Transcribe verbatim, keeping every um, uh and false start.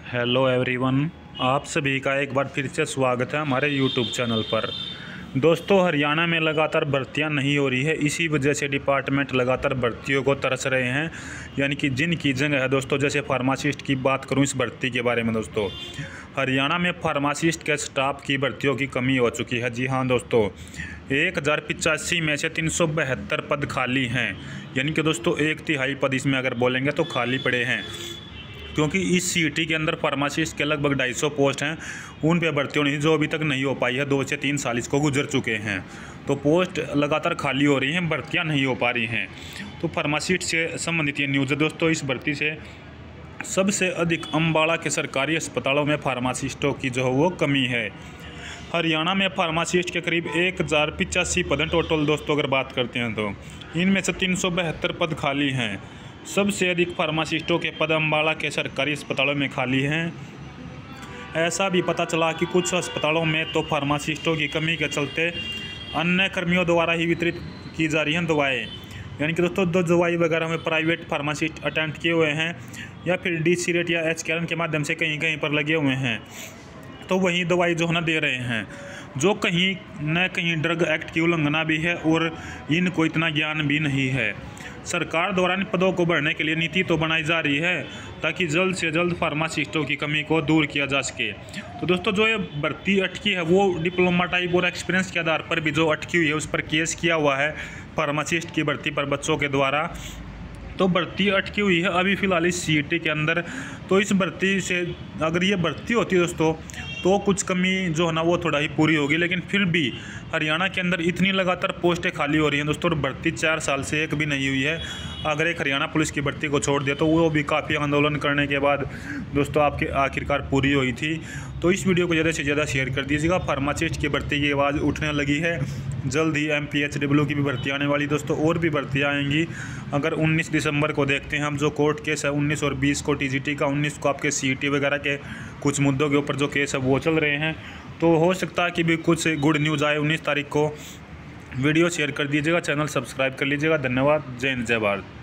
Hello everyone, आप सभी का एक बार फिर से स्वागत है हमारे यूट्यूब चैनल पर। दोस्तों, हरियाणा में लगातार भर्तियां नहीं हो रही है, इसी वजह से डिपार्टमेंट लगातार भर्तियों को तरस रहे हैं। यानी कि जिनकी जगह है दोस्तों, जैसे फार्मासिस्ट की बात करूं इस भर्ती के बारे में दोस्तों, हरियाणा में फार्मासिस्ट के स्टाफ की भर्तियों की कमी हो चुकी है। जी हाँ दोस्तों, एक हज़ार पिचासी में से तीन सौ बहत्तर पद खाली हैं। यानी कि दोस्तों एक तिहाई पद इसमें अगर बोलेंगे तो खाली पड़े हैं, क्योंकि इस सीटी के अंदर फार्मासिस्ट के लगभग ढाई सौ पोस्ट हैं, उन पे भर्ती होनी जो अभी तक नहीं हो पाई है। दो से तीन साल इसको गुजर चुके हैं, तो पोस्ट लगातार खाली हो रही हैं, भर्तियां नहीं हो पा रही हैं। तो फार्मासिस्ट से संबंधित ये न्यूज़ है दोस्तों। इस भर्ती से सबसे अधिक अम्बाड़ा के सरकारी अस्पतालों में फार्मासिस्टों की जो है वो कमी है। हरियाणा में फार्मासिस्ट के करीब एक हज़ार पिचासी पद हैं टोटल दोस्तों। अगर बात करते हैं तो इनमें से तीन सौ बहत्तर पद खाली हैं। सबसे अधिक फार्मासिस्टों के पद अम्बाड़ा के सरकारी अस्पतालों में खाली हैं। ऐसा भी पता चला कि कुछ अस्पतालों में तो फार्मासिस्टों की कमी के चलते अन्य कर्मियों द्वारा ही वितरित की जा रही हैं दवाएं। यानी कि दोस्तों दो दवाई वगैरह में प्राइवेट फार्मासिस्ट अटेंड किए हुए हैं, या फिर डी सी रेट या एच कैरन के माध्यम से कहीं कहीं पर लगे हुए हैं, तो वही दवाई जो है ना दे रहे हैं, जो कहीं न कहीं ड्रग एक्ट की उल्लंघना भी है और इनको इतना ज्ञान भी नहीं है। सरकार द्वारा इन पदों को भरने के लिए नीति तो बनाई जा रही है ताकि जल्द से जल्द फार्मासिस्टों की कमी को दूर किया जा सके। तो दोस्तों जो ये भर्ती अटकी है वो डिप्लोमा टाइप और एक्सपीरियंस के आधार पर भी जो अटकी हुई है उस पर केस किया हुआ है फार्मासिस्ट की भर्ती पर बच्चों के द्वारा। तो भर्ती अटकी हुई है अभी फ़िलहाल इस सी ई टी के अंदर। तो इस भर्ती से अगर ये भर्ती होती है दोस्तों तो कुछ कमी जो है ना वो थोड़ा ही पूरी होगी, लेकिन फिर भी हरियाणा के अंदर इतनी लगातार पोस्टें खाली हो रही हैं दोस्तों, और भर्ती चार साल से एक भी नहीं हुई है। अगर एक हरियाणा पुलिस की भर्ती को छोड़ दिया तो वो भी काफ़ी आंदोलन करने के बाद दोस्तों आपके आखिरकार पूरी हुई थी। तो इस वीडियो को ज़्यादा से ज़्यादा शेयर कर दीजिएगा। फार्मासिस्ट की भर्ती की आवाज़ उठने लगी है, जल्द ही एम पी एच डब्ल्यू की भी भर्ती आने वाली दोस्तों, और भी भर्तियाँ आएंगी। अगर उन्नीस दिसंबर को देखते हैं हम, जो कोर्ट केस है उन्नीस और बीस को टी जी टी का, उन्नीस को आपके सी ई टी वगैरह के कुछ मुद्दों के ऊपर जो केस है वो चल रहे हैं, तो हो सकता है कि भी कुछ गुड न्यूज़ आए उन्नीस तारीख को। वीडियो शेयर कर दीजिएगा, चैनल सब्सक्राइब कर लीजिएगा। धन्यवाद। जय हिंद, जय भारत।